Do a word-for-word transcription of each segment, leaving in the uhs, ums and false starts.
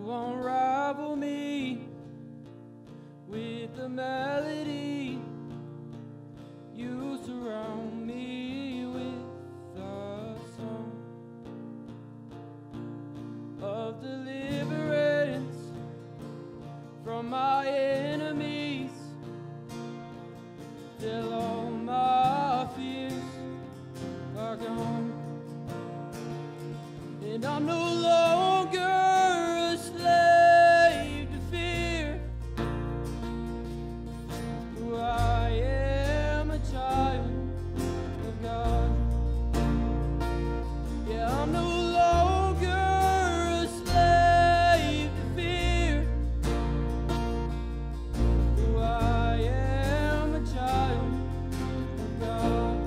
You unravel me with the melody. You surround me with a song of deliverance from my enemies, till all my fears are gone, and I'm no longer a slave to fear. I am a child of God. Yeah, I'm no longer a slave to fear. I am a child of God.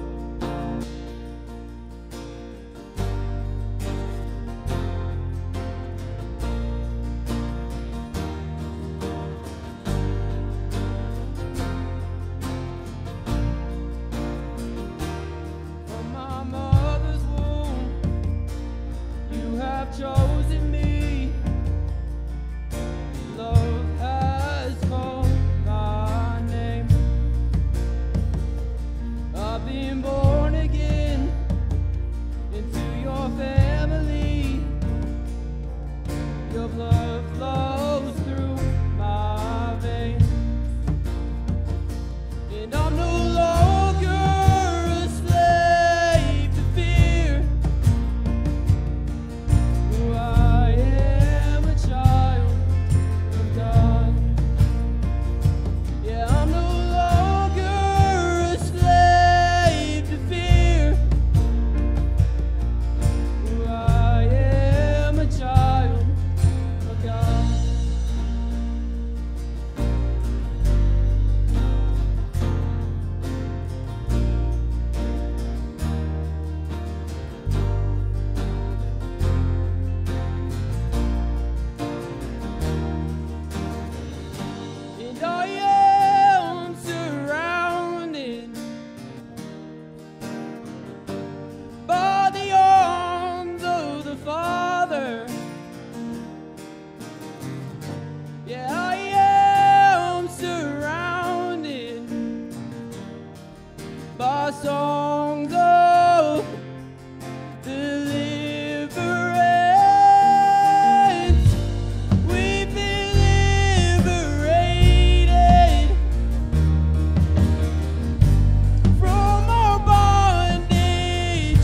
Chosen me, love has called my name. I've been born again into your family. Your blood flows through my veins, and I'm no longer a slave to fear. I am a child of God. Yeah, I'm no longer a slave to fear. I am a child of God. And I am surrounded by the arms of the Father. Yeah, I am surrounded by songs of deliverance. We've been liberated from our bondage.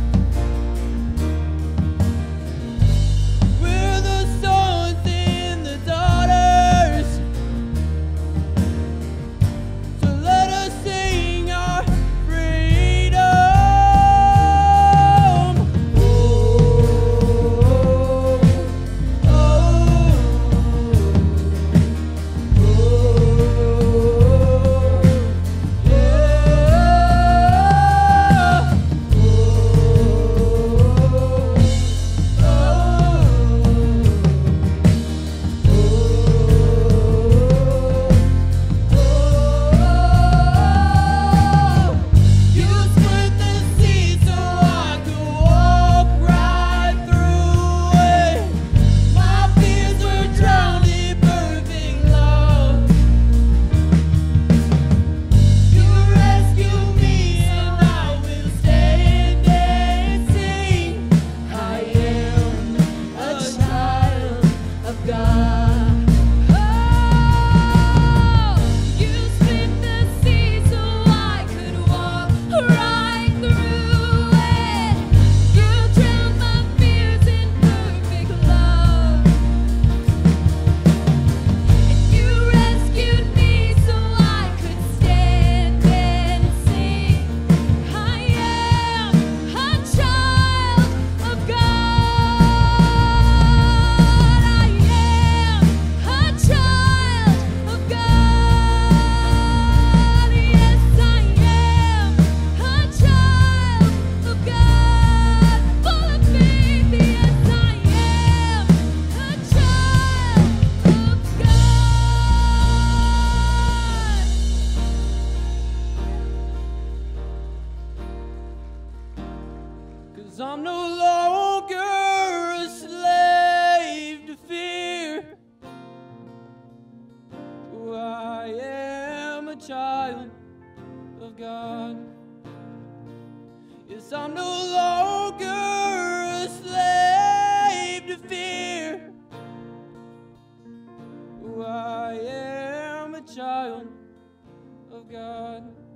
We're the sons and the daughters, so let us sing our freedom. I'm no longer a slave to fear. God. Yes, I'm no longer a slave to fear. Oh, I am a child of God.